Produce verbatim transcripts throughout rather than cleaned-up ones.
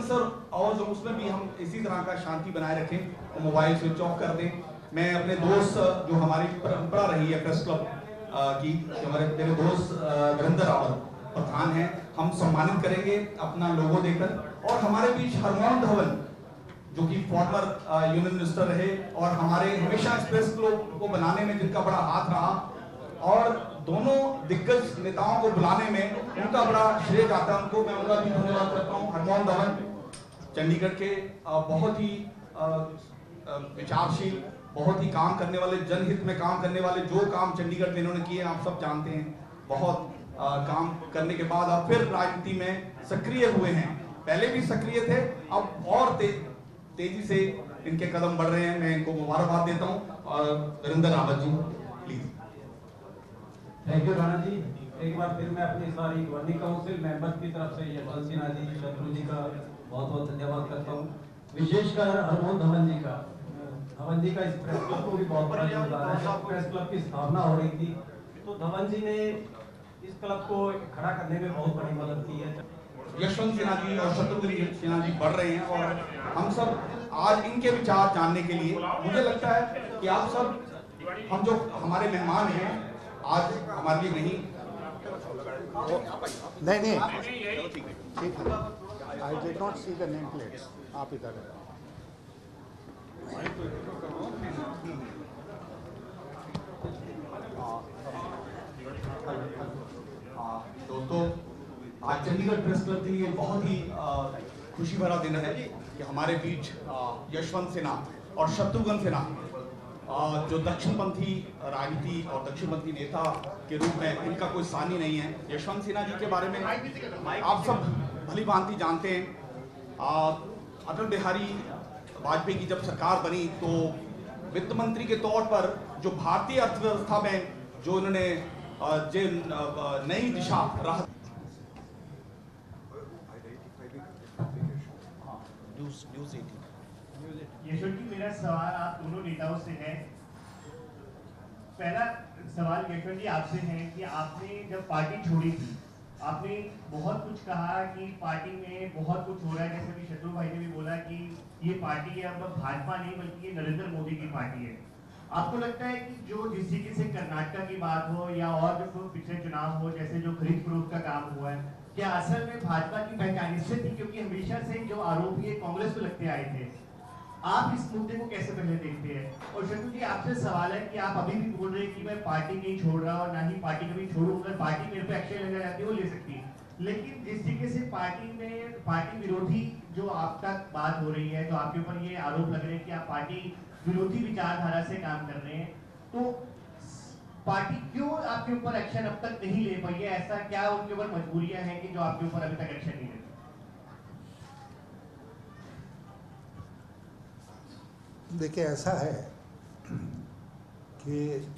Sir और उसमें भी हम इसी तरह का शांति बनाए रखें और मोबाइल स्विच ऑफ कर दें। मैं अपने दोस्त जो हमारी परंपरा रही है प्रेस क्लब की, जो हमारे मेरे दोस्त वीरेंद्र रावत प्रधान हैं, हम सम्मानित करेंगे अपना लोगो देकर। और हमारे बीच हरमोहन धवन जो कि फॉर्मर यूनियन मिनिस्टर रहे और हमारे हमेशा प्रेस क्लब को बनाने में जिनका बड़ा हाथ रहा, और दोनों दिग्गज नेताओं को बुलाने में उनका बड़ा श्रेय जाता है, उनको मैं उनका भी धन्यवाद करता हूँ। हरमोहन धवन चंडीगढ़ के बहुत ही विचारशील, बहुत ही काम करने वाले, जनहित में काम करने वाले, जो काम चंडीगढ़ में इन्होंने किए आप सब जानते हैं। बहुत आ, काम करने के बाद अब फिर राजनीति में सक्रिय हुए हैं, पहले भी सक्रिय थे, अब और ते, तेजी से इनके कदम बढ़ रहे हैं। मैं इनको मुबारकबाद देता हूँ। और Virendra Rawat ji please. Thank you Rana ji. एक बार फिर मैं अपनी सारी गवर्निंग काउंसिल मेंबर्स की तरफ से यशवंत सिन्हा जी, शत्रु जी का बहुत बहुत धन्यवाद करता हूँ, विशेषकर हरमोहन धवन जी का। धवन जी का इस प्रेस क्लब को भी बहुत बड़ा योगदान है। जब प्रेस क्लब की स्थापना हो रही थी तो धवन जी ने इस क्लब को खड़ा करने में बहुत बड़ी मदद की है। यशवंत सिन्हा जी और शत्रुघ्न सिन्हा जी बढ़ रहे हैं और हम सब आज इनके विचार जानने के लिए, मुझे लगता है कि आप सब, हम जो हमारे मेहमान हैं आज हमारे लिए नहीं नहीं नहीं ठीक है। I did not see the name plates. आप इधर है। दोस्तों, आज चंडीगढ़ प्रेस क्लब के लिए बहुत ही खुशी भरा दिन है कि हमारे बीच यशवंत सिन्हा और शत्रुघ्न सिन्हा, जो दक्षिणपंथी राजनीति और दक्षिणपंथी नेता के रूप में इनका कोई सानी नहीं है। यशवंत सिन्हा जी के बारे में आप सब भली भांति जानते हैं। अटल बिहारी वाजपेयी की जब सरकार बनी तो वित्त मंत्री के तौर पर जो भारतीय अर्थव्यवस्था में जो उन्होंने जो नई दिशा राह यशवंत जी, मेरा सवाल आप दोनों नेताओं से है। पहला सवाल यशवंत जी आपसे है कि आपने जब पार्टी छोड़ी थी, आपने बहुत कुछ कहा कि पार्टी में बहुत कुछ हो रहा है, जैसे कि शत्रु भाई ने भी बोला कि ये पार्टी है अब भाजपा नहीं बल्कि ये नरेंद्र मोदी की पार्टी है। आपको लगता है कि जो जिस तरीके से कर्नाटक की बात हो या और जो पिछले चुनाव हो, जैसे जो खरीद फरोख्त का काम हुआ है, क्या असल में भाजपा की वैज्ञानिक थी? क्योंकि हमेशा से जो आरोप ये कांग्रेस को लगते आए थे, आप इस मुद्दे को कैसे पहले देखते हैं? और शत्रु जी आपसे सवाल है कि आप अभी भी बोल रहे हैं कि मैं पार्टी नहीं छोड़ रहा और ना ही पार्टी कभी छोड़ूंगा, पार्टी मेरे पे एक्शन लेना चाहती है वो ले सकती है, लेकिन जिस तरीके से पार्टी में पार्टी विरोधी जो आप तक बात हो रही है, जो आपके ऊपर ये आरोप लग रहे हैं कि आप पार्टी विरोधी विचारधारा से काम कर रहे हैं, तो पार्टी क्यों आपके ऊपर एक्शन अब तक नहीं ले पाई है? ऐसा क्या उनके ऊपर मजबूरियां हैं कि जो आपके ऊपर अभी तक एक्शन नहीं लेती? देखिए, ऐसा है कि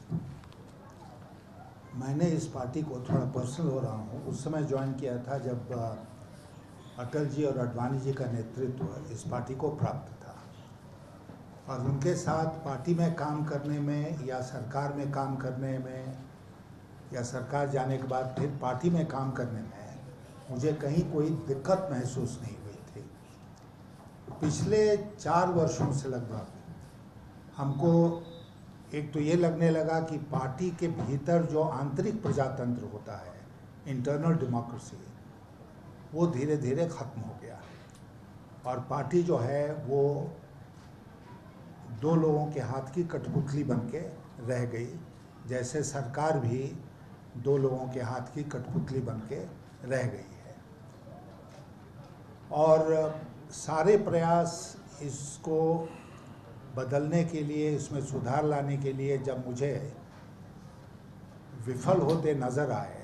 मैंने इस पार्टी को थोड़ा पर्सनल हो रहा हूँ, उस समय ज्वाइन किया था जब अटल जी और आडवाणी जी का नेतृत्व इस पार्टी को प्राप्त था, और उनके साथ पार्टी में काम करने में या सरकार में काम करने में या सरकार जाने के बाद फिर पार्टी में काम करने में मुझे कहीं कोई दिक्कत महसूस नहीं हुई थी। पिछले चार वर्षों से लगभग हमको एक तो ये लगने लगा कि पार्टी के भीतर जो आंतरिक प्रजातंत्र होता है, इंटरनल डेमोक्रेसी, वो धीरे धीरे ख़त्म हो गया, और पार्टी जो है वो दो लोगों के हाथ की कठपुतली बन के रह गई, जैसे सरकार भी दो लोगों के हाथ की कठपुतली बन के रह गई है। और सारे प्रयास इसको बदलने के लिए, इसमें सुधार लाने के लिए जब मुझे विफल होते नज़र आए,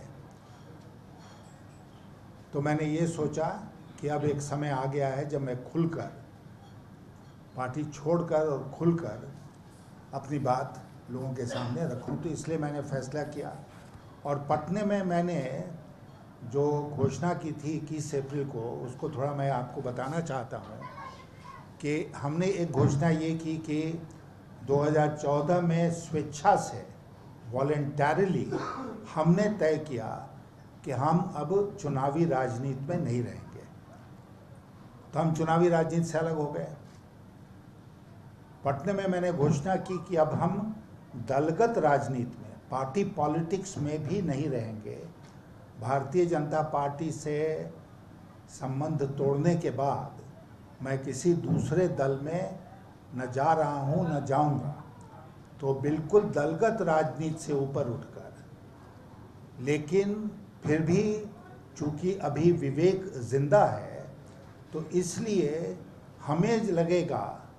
तो मैंने ये सोचा कि अब एक समय आ गया है जब मैं खुलकर, पार्टी छोड़कर और खुलकर अपनी बात लोगों के सामने रखूं। तो इसलिए मैंने फैसला किया, और पटने में मैंने जो घोषणा की थी इक्कीस अप्रैल को, उसको थोड़ा मैं आपको बताना चाहता हूं कि हमने एक घोषणा ये की कि दो हज़ार चौदह में स्वेच्छा से, वॉलेंटरली हमने तय किया कि हम अब चुनावी राजनीति में नहीं रहेंगे। तो हम चुनावी राजनीति से अलग हो गए। पटने में मैंने घोषणा की कि अब हम दलगत राजनीति में, पार्टी पॉलिटिक्स में भी नहीं रहेंगे। भारतीय जनता पार्टी से संबंध तोड़ने के बाद मैं किसी दूसरे दल में न जा रहा हूं न जाऊंगा। तो बिल्कुल दलगत राजनीति से ऊपर उठकर, लेकिन फिर भी चूंकि अभी विवेक जिंदा है तो इसलिए हमें लगेगा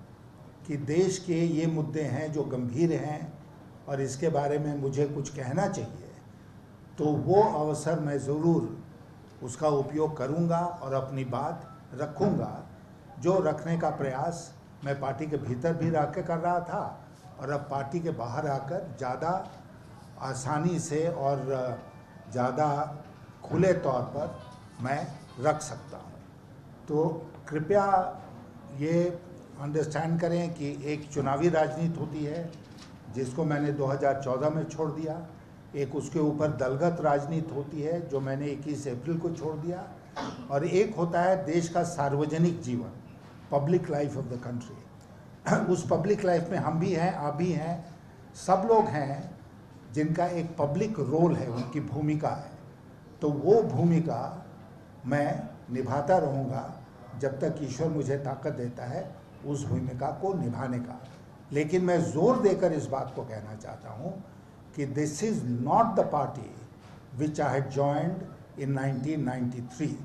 कि देश के ये मुद्दे हैं जो गंभीर हैं और इसके बारे में मुझे कुछ कहना चाहिए, तो वो अवसर मैं ज़रूर उसका उपयोग करूंगा और अपनी बात रखूंगा, जो रखने का प्रयास मैं पार्टी के भीतर भी रह के कर रहा था और अब पार्टी के बाहर आकर ज़्यादा आसानी से और ज़्यादा खुले तौर पर मैं रख सकता हूं। तो कृपया ये अंडरस्टैंड करें कि एक चुनावी राजनीति होती है जिसको मैंने दो हज़ार चौदह में छोड़ दिया, एक उसके ऊपर दलगत राजनीति होती है जो मैंने इक्कीस अप्रैल को छोड़ दिया, और एक होता है देश का सार्वजनिक जीवन, public life of the country. उस पब्लिक लाइफ में हम भी हैं, आप भी हैं, सब लोग हैं जिनका एक पब्लिक रोल है, उनकी भूमिका है। तो वो भूमिका मैं निभाता रहूँगा जब तक ईश्वर मुझे ताकत देता है उस भूमिका को निभाने का। लेकिन मैं जोर देकर इस बात को कहना चाहता हूँ कि this is not the party which I had joined in nineteen ninety three.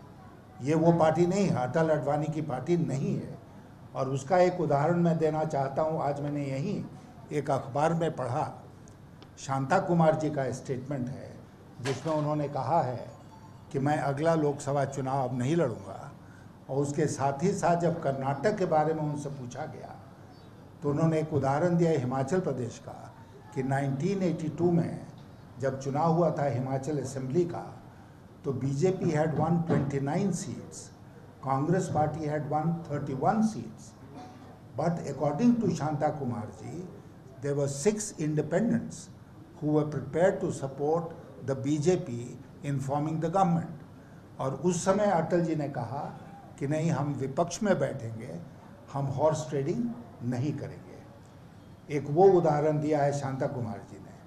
ये वो पार्टी नहीं है, अटल अडवाणी की पार्टी नहीं है। और उसका एक उदाहरण मैं देना चाहता हूँ। आज मैंने यहीं एक अखबार में पढ़ा, शांता कुमार जी का स्टेटमेंट है जिसमें उन्होंने कहा है कि मैं अगला लोकसभा चुनाव अब नहीं लड़ूंगा। और उसके साथ ही साथ जब कर्नाटक के बारे में उनसे पूछा गया तो उन्होंने एक उदाहरण दिया हिमाचल प्रदेश का कि नाइनटीन एटी टू में जब चुनाव हुआ था हिमाचल असेंबली का, तो BJP had one twenty nine seats, Congress party had one thirty one seats, but according to Shanta Kumar ji there were six independents who were prepared to support the B J P in forming the government। और उस समय अटल जी ने कहा कि नहीं, हम विपक्ष में बैठेंगे, हम हॉर्स ट्रेडिंग नहीं करेंगे। एक वो उदाहरण दिया है शांता कुमार जी ने।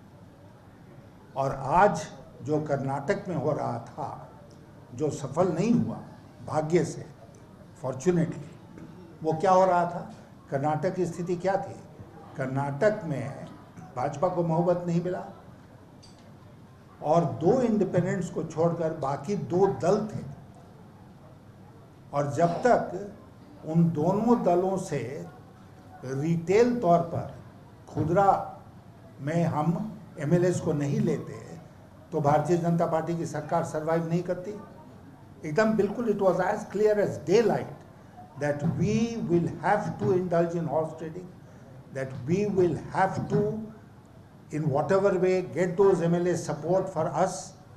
और आज जो कर्नाटक में हो रहा था, जो सफल नहीं हुआ भाग्य से, फॉर्चुनेटली, वो क्या हो रहा था? कर्नाटक की स्थिति क्या थी? कर्नाटक में भाजपा को मोहब्बत नहीं मिला और दो इंडिपेंडेंट्स को छोड़कर बाकी दो दल थे। और जब तक उन दोनों दलों से रिटेल तौर पर खुदरा में हम एमएलएस को नहीं लेते तो भारतीय जनता पार्टी की सरकार सरवाइव नहीं करती। एकदम बिल्कुल it was as clear as day light that we will have to indulge in horse trading, that we will have to in whatever way get those M L A support for us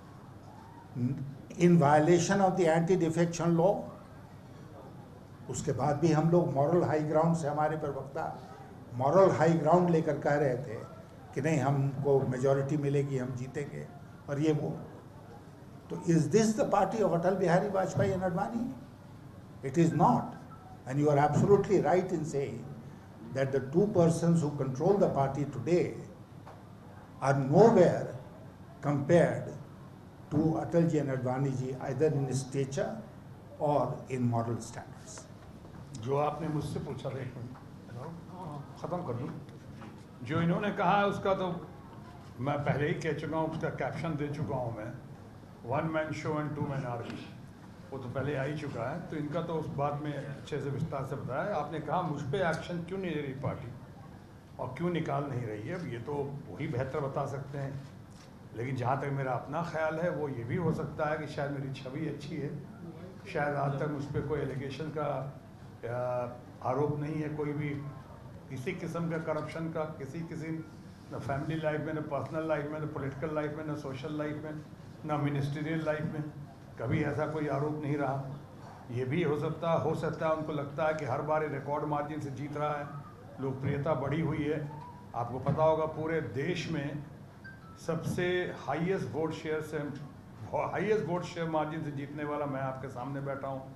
in violation of the anti-defection law। उसके बाद भी हम लोग moral high ground से, हमारे प्रवक्ता moral high ground लेकर कह रहे थे कि नहीं, हमको मेजॉरिटी मिलेगी, हम जीतेंगे और ये वो। तो is this the party of Atal Bihari Vajpayee and Advani? It is not. And you are absolutely right in saying that the two persons who control the party today are nowhere compared to Atal ji and Advani ji, either in stature or in moral standards। जो आपने मुझसे पूछा था, एक minute ख़त्म कर दूँ। जो इन्होंने कहा है उसका तो मैं पहले ही कह चुका हूँ, उसका कैप्शन दे चुका हूँ मैं, one man show and two man army, वो तो पहले आ ही चुका है। तो इनका तो उस बात में अच्छे से विस्तार से बताया। आपने कहा मुझ पर एक्शन क्यों नहीं ले रही पार्टी और क्यों निकाल नहीं रही है, अब ये तो वही बेहतर बता सकते हैं। लेकिन जहाँ तक मेरा अपना ख्याल है वो ये भी हो सकता है कि शायद मेरी छवि अच्छी है, शायद आज तक मुझ पर कोई एलिगेशन का आरोप नहीं है, कोई भी किसी किस्म का करप्शन का, किसी किसी न फैमिली लाइफ में, न पर्सनल लाइफ में, न पॉलिटिकल लाइफ में, न सोशल लाइफ में, न मिनिस्ट्रियल लाइफ में कभी ऐसा कोई आरोप नहीं रहा। ये भी हो सकता हो सकता है उनको लगता है कि हर बार रिकॉर्ड मार्जिन से जीत रहा है, लोकप्रियता बढ़ी हुई है। आपको पता होगा पूरे देश में सबसे हाईएस्ट वोट शेयर से हाईएस्ट वोट शेयर मार्जिन से जीतने वाला मैं आपके सामने बैठा हूँ।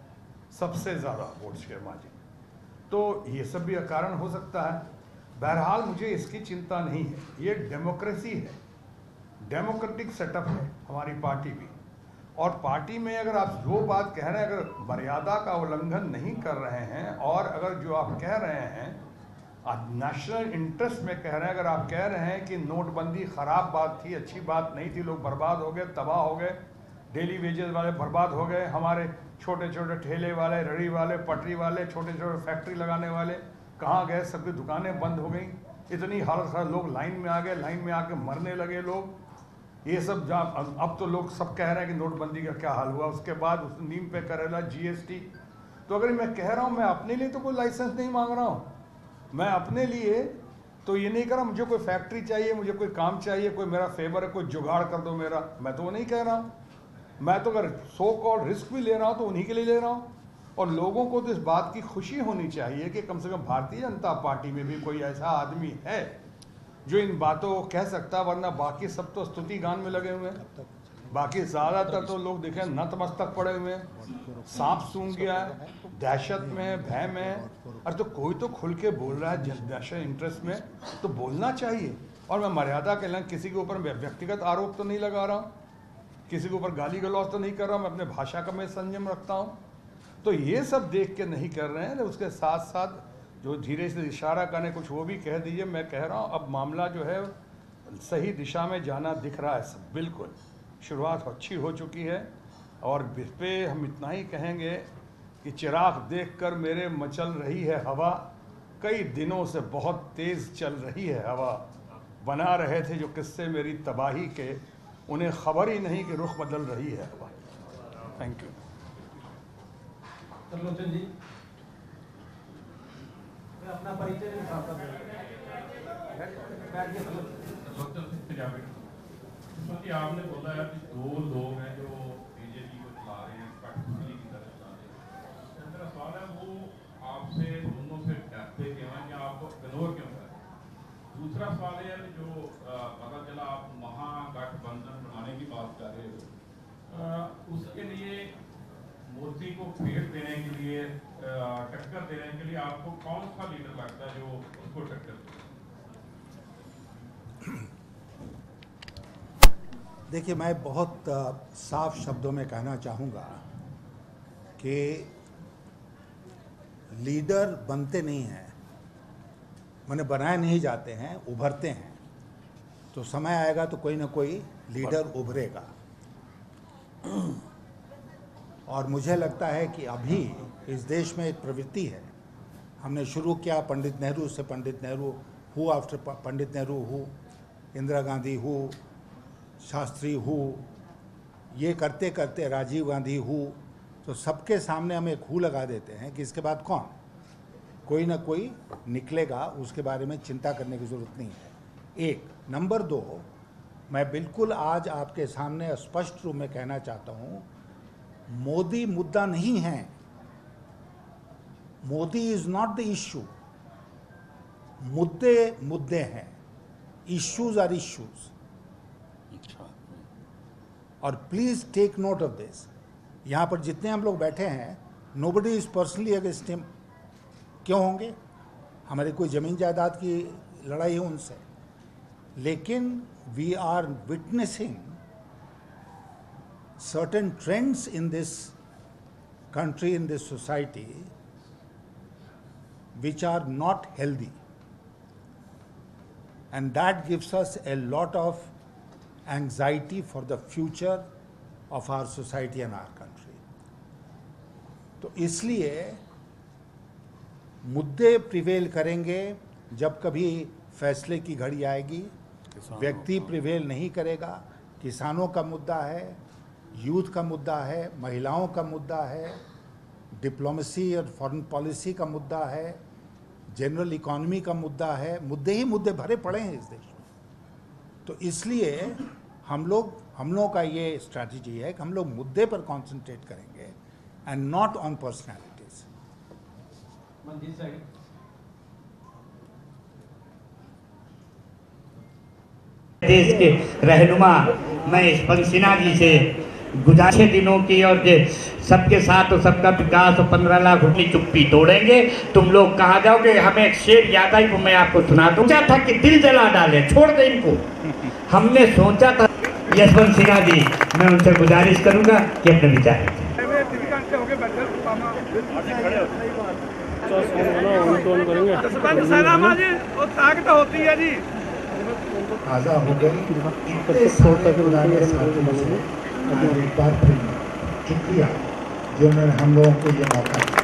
सबसे ज़्यादा वोट शेयर मार्जिन। तो ये सब भी कारण हो सकता है। बहरहाल मुझे इसकी चिंता नहीं है, ये डेमोक्रेसी है, डेमोक्रेटिक सेटअप है हमारी पार्टी भी। और पार्टी में अगर आप जो बात कह रहे हैं, अगर मर्यादा का उल्लंघन नहीं कर रहे हैं और अगर जो आप कह रहे हैं नेशनल इंटरेस्ट में कह रहे हैं, अगर आप कह रहे हैं कि नोटबंदी ख़राब बात थी, अच्छी बात नहीं थी, लोग बर्बाद हो गए, तबाह हो गए, डेली वेजेस वाले बर्बाद हो गए, हमारे छोटे छोटे ठेले वाले, रेहड़ी वाले, पटरी वाले, छोटे छोटे फैक्ट्री लगाने वाले कहाँ गए, सबकी दुकानें बंद हो गई, इतनी हालत खराब, लोग लाइन में आ गए, लाइन में आके मरने लगे लोग। ये सब जा अब तो लोग सब कह रहे हैं कि नोटबंदी का क्या हाल हुआ, उसके बाद उस नीम पे करेला जीएसटी। तो अगर मैं कह रहा हूँ मैं अपने लिए तो कोई लाइसेंस नहीं मांग रहा हूँ, मैं अपने लिए तो ये नहीं कर रहा मुझे कोई फैक्ट्री चाहिए, मुझे कोई काम चाहिए, कोई मेरा फेवर है, कोई जुगाड़ कर दो मेरा, मैं तो वो नहीं कह रहा हूँ। मैं तो अगर सो कॉल्ड रिस्क भी ले रहा हूँ तो उन्हीं के लिए ले रहा हूँ। और लोगों को तो इस बात की खुशी होनी चाहिए कि कम से कम भारतीय जनता पार्टी में भी कोई ऐसा आदमी है जो इन बातों को कह सकता, वरना बाकी सब तो स्तुति गान में लगे हुए हैं। बाकी ज़्यादातर तो लोग देखें नतमस्तक पड़े हुए हैं, सांप सूंघ गया है, दहशत में, भय में। अरे तो कोई तो खुल के बोल रहा है नेशनल इंटरेस्ट में, तो बोलना चाहिए। और मैं मर्यादा के लिए किसी के ऊपर व्यक्तिगत आरोप तो नहीं लगा रहा हूँ, किसी के ऊपर गाली गलौज तो नहीं कर रहा हूँ, मैं अपने भाषा का मैं संयम रखता हूँ। तो ये सब देख के नहीं कर रहे हैं। उसके साथ साथ जो धीरे से इशारा करने कुछ वो भी कह दीजिए। मैं कह रहा हूँ अब मामला जो है सही दिशा में जाना दिख रहा है, सब बिल्कुल शुरुआत अच्छी हो चुकी है। और इस पे हम इतना ही कहेंगे कि चिराग देखकर मेरे मचल रही है हवा, कई दिनों से बहुत तेज़ चल रही है हवा, बना रहे थे जो किस्से मेरी तबाही के, उन्हें खबर ही नहीं कि रुख बदल रही है हवा। Thank you. त्रिलोचन जी अपना परिचय क्योंकि आपने बोला है कि दो लोग हैं जो बीजेपी को चला रहे हैं, कठपुतली की तरह चला रहे हैं। मेरा सवाल है वो आपसे दोनों से डरते क्यों हैं या आपको इग्नोर क्यों कर रहे हैं? दूसरा सवाल ये है कि जो पता चला आप महागठबंधन बनाने की बात कर रहे हो, उसके लिए मोदी को फेट देने के लिए, टक्कर देने के लिए आपको कौन सा लीडर लगता है जो उसको टक्कर दे? देखिए, मैं बहुत साफ शब्दों में कहना चाहूँगा कि लीडर बनते नहीं हैं, मैंने बनाए नहीं जाते हैं, उभरते हैं। तो समय आएगा तो कोई ना कोई लीडर उभरेगा। और मुझे लगता है कि अभी इस देश में एक प्रवृत्ति है, हमने शुरू किया पंडित नेहरू से, Pandit Nehru who after Pandit Nehru who, Indira Gandhi who, Shastri who, ये करते करते राजीव गांधी हु, तो सबके सामने हम एक हु लगा देते हैं कि इसके बाद कौन, कोई ना कोई निकलेगा, उसके बारे में चिंता करने की ज़रूरत नहीं है। एक नंबर दो, मैं बिल्कुल आज आपके सामने स्पष्ट रूप में कहना चाहता हूँ, मोदी मुद्दा नहीं है। Modi is not the issue. मुद्दे मुद्दे हैं, इश्यूज आर इश्यूज। और please take note of this, यहाँ पर जितने हम लोग बैठे हैं, nobody is personally against him. क्यों होंगे? हमारी कोई जमीन जायदाद की लड़ाई है उनसे, लेकिन we are witnessing certain trends in this country, in this society, which are not healthy, and that gives us a lot of anxiety for the future of our society and our country. तो इसलिए मुद्दे prevail करेंगे जब कभी फैसले की घड़ी आएगी। व्यक्ति प्रिवेल नहीं करेगा। किसानों का मुद्दा है, यूथ का मुद्दा है, महिलाओं का मुद्दा है, डिप्लोमेसी और फॉरेन पॉलिसी का मुद्दा है, जनरल इकोनॉमी का मुद्दा है। मुद्दे ही मुद्दे भरे पड़े हैं इस देश में। तो इसलिए हम लोग हम लोगों का ये स्ट्रैटेजी है कि हम लोग मुद्दे पर कंसंट्रेट करेंगे and not on personalities. Manjit साहब, देश के रहनुमा महेश सिन्हा जी से गुजारिश दिनों की और सबके साथ और सबका विकास और पंद्रह लाख रुपये चुप्पी तोड़ेंगे। तुम लोग कहाँ जाओगे? हमें एक शेर याद आई, वो मैं आपको सुना दूं। सोचा था कि दिल जला डाले, छोड़ दे इनको। हमने सोचा था। यशवंत सिन्हा जी, मैं उनसे गुजारिश करूंगा कि अपने विचार रखें। आज़ा हो गई एक बार फिर शुक्रिया जिन्होंने हम लोगों को ये मौका दिया।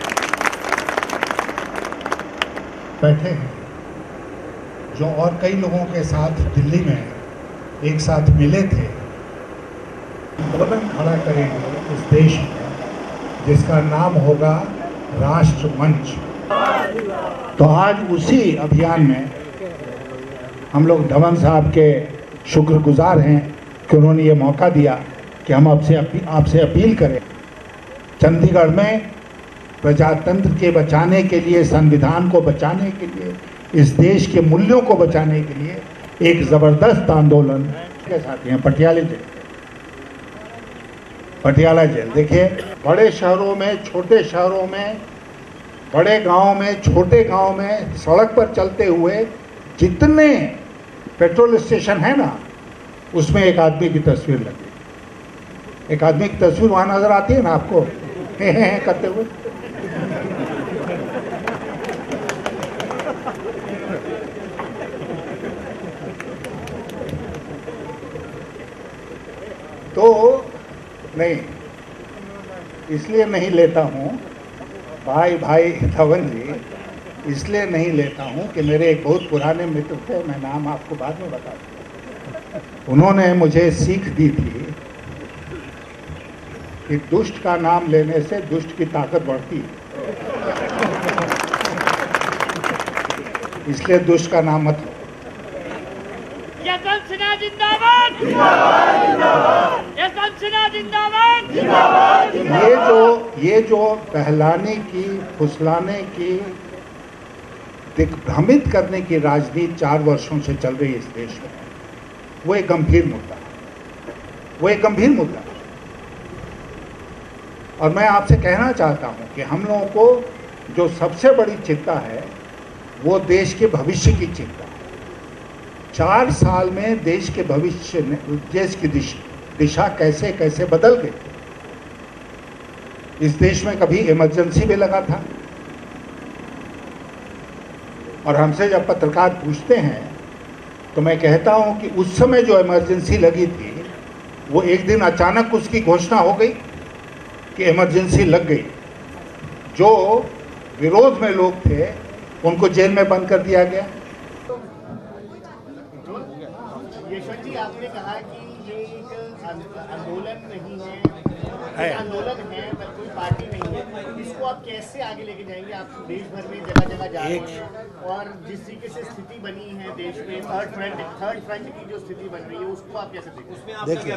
बैठे हैं जो और कई लोगों के साथ दिल्ली में एक साथ मिले थे, कदम खड़ा करेंगे इस देश में जिसका नाम होगा राष्ट्र मंच। तो आज उसी अभियान में हम लोग धवन साहब के शुक्रगुजार हैं कि उन्होंने ये मौका दिया कि हम आपसे आपसे अपील करें। चंडीगढ़ में प्रजातंत्र के बचाने के लिए, संविधान को बचाने के लिए, इस देश के मूल्यों को बचाने के लिए एक ज़बरदस्त आंदोलन के साथ हैं। पटियाला जेल, पटियाला जेल देखिए, बड़े शहरों में, छोटे शहरों में, बड़े गांव में, छोटे गांव में सड़क पर चलते हुए जितने पेट्रोल स्टेशन है ना, उसमें एक आदमी की तस्वीर लगी। एक आदमी की तस्वीर वहाँ नजर आती है ना आपको, हे हे हे करते हुए। तो नहीं, इसलिए नहीं लेता हूँ भाई भाई धवन जी, इसलिए नहीं लेता हूँ कि मेरे एक बहुत पुराने मित्र थे, मैं नाम आपको बाद में बता दूँ। उन्होंने मुझे सीख दी थी कि दुष्ट का नाम लेने से दुष्ट की ताकत बढ़ती है, इसलिए दुष्ट का नाम मत लो। यशवंत सिन्हा जिंदाबाद, यशवंत सिन्हा जिंदाबाद। ये जो ये जो बहलाने की, फुसलाने की, दिग्भ्रमित करने की राजनीति चार वर्षों से चल रही है इस देश में, वो एक गंभीर मुद्दा है, वो एक गंभीर मुद्दा है। और मैं आपसे कहना चाहता हूं कि हम लोगों को जो सबसे बड़ी चिंता है वो देश के भविष्य की चिंता है। चार साल में देश के भविष्य, देश की दिशा, दिशा कैसे कैसे बदल गई। इस देश में कभी इमरजेंसी भी लगा था, और हमसे जब पत्रकार पूछते हैं तो मैं कहता हूं कि उस समय जो इमरजेंसी लगी थी वो एक दिन अचानक उसकी घोषणा हो गई कि इमरजेंसी लग गई। जो विरोध में लोग थे उनको जेल में बंद कर दिया गया। यशवंत जी, आपने कहा कि ये एक आंदोलन नहीं है, है। आंदोलन है पर कोई पार्टी नहीं है। इसको आप कैसे आगे लेके जाएंगे? आप देश भर में जगह जगह जा रहे हैं, और जिस तरीके से स्थिति बनी है देश में, थर्ड फ्रंट थर्ड फ्रंट की जो स्थिति बन रही है, उसको आप कैसे देखते? देखिए,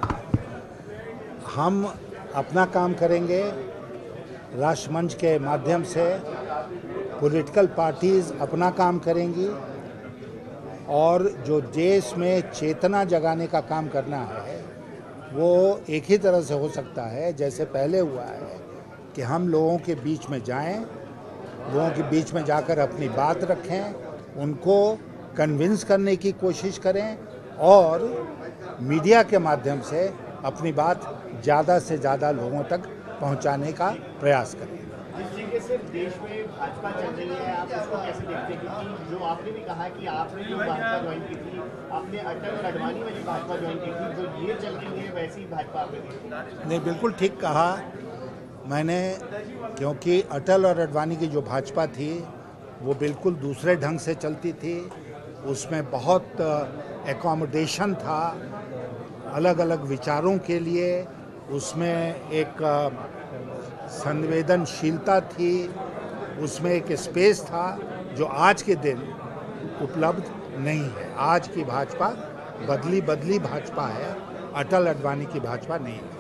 हम अपना काम करेंगे राष्ट्रमंच के माध्यम से, पॉलिटिकल पार्टीज अपना काम करेंगी, और जो देश में चेतना जगाने का काम करना है वो एक ही तरह से हो सकता है जैसे पहले हुआ है कि हम लोगों के बीच में जाएं, लोगों के बीच में जाकर अपनी बात रखें, उनको कन्विंस करने की कोशिश करें, और मीडिया के माध्यम से अपनी बात ज़्यादा से ज़्यादा लोगों तक पहुंचाने का प्रयास करें। जिस तरीके से देश में भाजपा चल रही है, आप उसको कैसे देखते हैं? क्योंकि जो आपने भी कहा कि आपने जो भाजपा ज्वाइन की थी, आपने अटल और अडवाणी वाली भाजपा ज्वाइन की थी, जो ये चल रही है वैसी भाजपा आपने की। नहीं, बिल्कुल ठीक कहा मैंने, क्योंकि अटल और अडवाणी की जो भाजपा थी वो बिल्कुल दूसरे ढंग से चलती थी, उसमें बहुत एकोमोडेशन था अलग अलग विचारों के लिए, उसमें एक संवेदनशीलता थी, उसमें एक स्पेस था जो आज के दिन उपलब्ध नहीं है। आज की भाजपा बदली बदली भाजपा है, अटल अडवाणी की भाजपा नहीं है।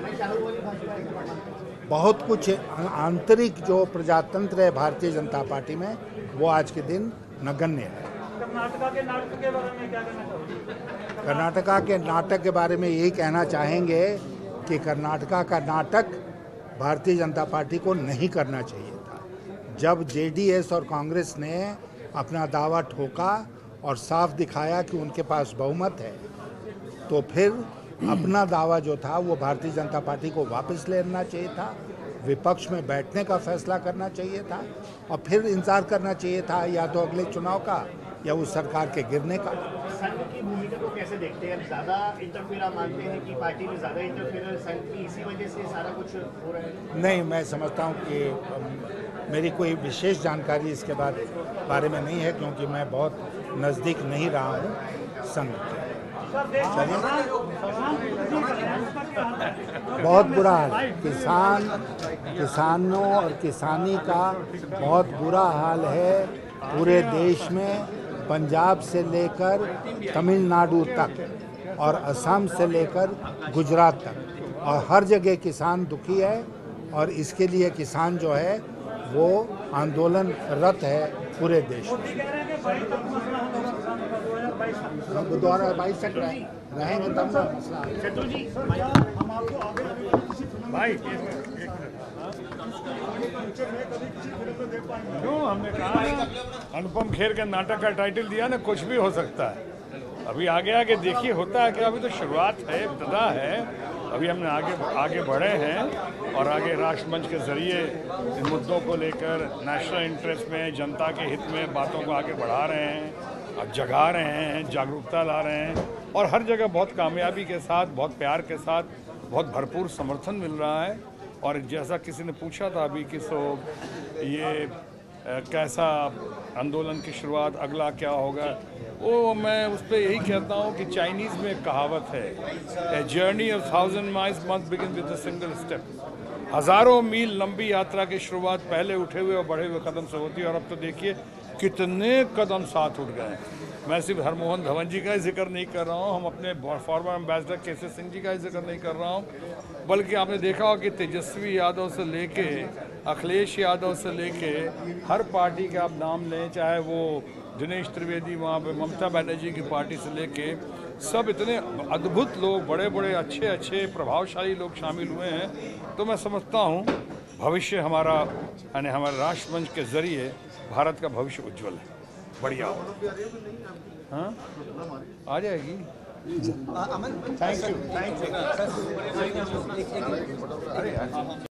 बहुत कुछ आंतरिक जो प्रजातंत्र है भारतीय जनता पार्टी में वो आज के दिन नगण्य है। कर्नाटका के नाटक के बारे में क्या कहना चाहोगे? कर्नाटका के नाटक के बारे में यही कहना चाहेंगे कि कर्नाटका का नाटक भारतीय जनता पार्टी को नहीं करना चाहिए था। जब जेडीएस और कांग्रेस ने अपना दावा ठोका और साफ दिखाया कि उनके पास बहुमत है, तो फिर अपना दावा जो था वो भारतीय जनता पार्टी को वापस लेना चाहिए था, विपक्ष में बैठने का फैसला करना चाहिए था और फिर इंतजार करना चाहिए था या तो अगले चुनाव का या उस सरकार के गिरने का। संघ की भूमिका को कैसे देखते हैं? ज़्यादा इंटरफेयर आप मानते हैं कि पार्टी में ज़्यादा इंटरफेयर संघ की इसी वजह से सारा कुछ हो रहा है? नहीं, मैं समझता हूँ कि अम, मेरी कोई विशेष जानकारी इसके बाद बारे में नहीं है, क्योंकि मैं बहुत नज़दीक नहीं रहा हूँ संघ के। बहुत बुरा हाल है, किसान किसानों और किसानी का बहुत बुरा हाल है पूरे देश में, पंजाब से लेकर तमिलनाडु तक और असम से लेकर गुजरात तक, और हर जगह किसान दुखी है और इसके लिए किसान जो है वो आंदोलनरत है पूरे देश में। बुधवार बाईस तक रहेंगे तब ना मसला। भाई क्यों हमने कहा अनुपम खेर के नाटक का टाइटल दिया ना, कुछ भी हो सकता है। अभी आगे आगे देखिए होता है कि अभी तो शुरुआत है, इब्तदा है। अभी हमने आगे आगे बढ़े हैं और आगे राष्ट्रमंच के जरिए इन मुद्दों को लेकर नेशनल इंटरेस्ट में, जनता के हित में बातों को आगे बढ़ा रहे हैं, अब जगा रहे हैं, जागरूकता ला रहे हैं और हर जगह बहुत कामयाबी के साथ, बहुत प्यार के साथ, बहुत भरपूर समर्थन मिल रहा है। और जैसा किसी ने पूछा था अभी कि सो ये कैसा आंदोलन की शुरुआत, अगला क्या होगा, वो मैं उस पर यही कहता हूँ कि चाइनीज़ में एक कहावत है, a journey of thousand miles must begin with a single step. हज़ारों मील लंबी यात्रा की शुरुआत पहले उठे हुए और बढ़े हुए कदम से होती है, और अब तो देखिए कितने कदम साथ उठ गए। मैं सिर्फ हरमोहन धवन जी का ही जिक्र नहीं कर रहा हूँ, हम अपने फॉर्मर एम्बेसडर केसी सिंह जी का ही जिक्र नहीं कर रहा हूँ, बल्कि आपने देखा हो कि तेजस्वी यादव से लेके अखिलेश यादव से लेके हर पार्टी के आप नाम लें, चाहे वो दिनेश त्रिवेदी वहाँ पे, ममता बनर्जी की पार्टी से लेके, सब इतने अद्भुत लोग, बड़े बड़े अच्छे अच्छे प्रभावशाली लोग शामिल हुए हैं। तो मैं समझता हूँ भविष्य हमारा, यानी हमारे राष्ट्रमंच के जरिए भारत का भविष्य उज्जवल है, बढ़िया हो। हाँ आ जाएगी। Thank you, thank you.